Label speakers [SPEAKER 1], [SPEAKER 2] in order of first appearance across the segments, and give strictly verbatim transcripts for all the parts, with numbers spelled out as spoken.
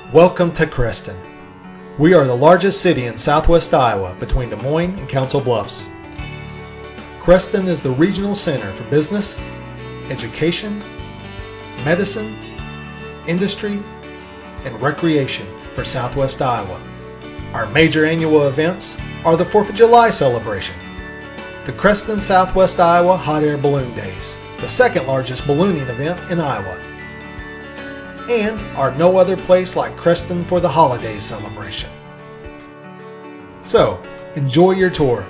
[SPEAKER 1] Welcome to Creston. We are the largest city in southwest Iowa between Des Moines and Council Bluffs. Creston is the regional center for business, education, medicine, industry, and recreation for southwest Iowa. Our major annual events are the fourth of July celebration, the Creston Southwest Iowa Hot Air Balloon Days, the second largest ballooning event in Iowa, and our No Other Place Like Creston for the Holidays celebration. So, enjoy your tour.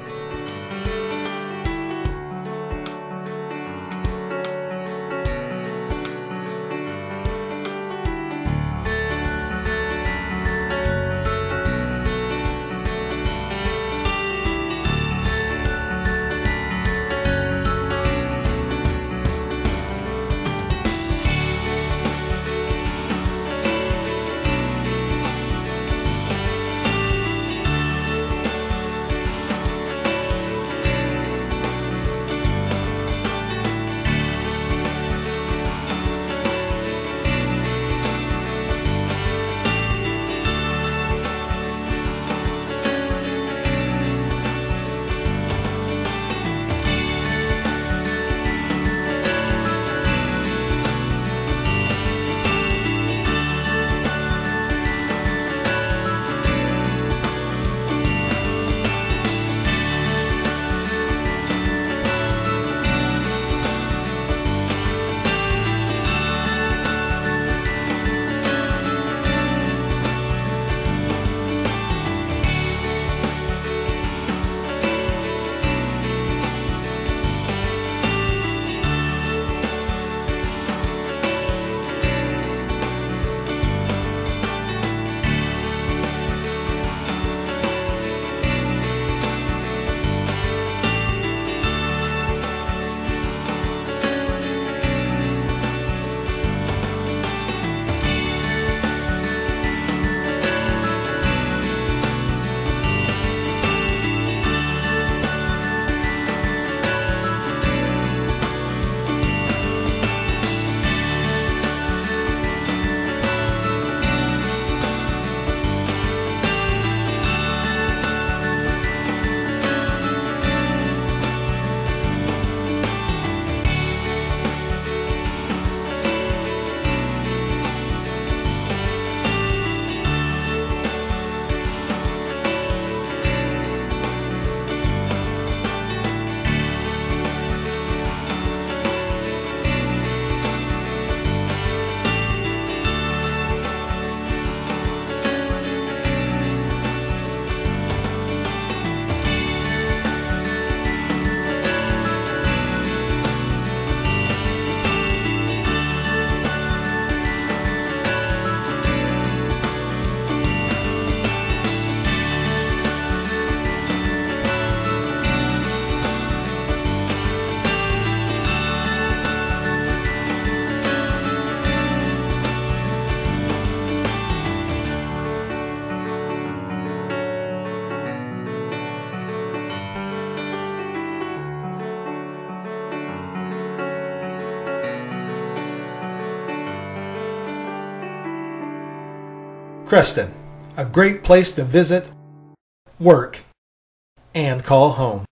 [SPEAKER 1] Creston, a great place to visit, work, and call home.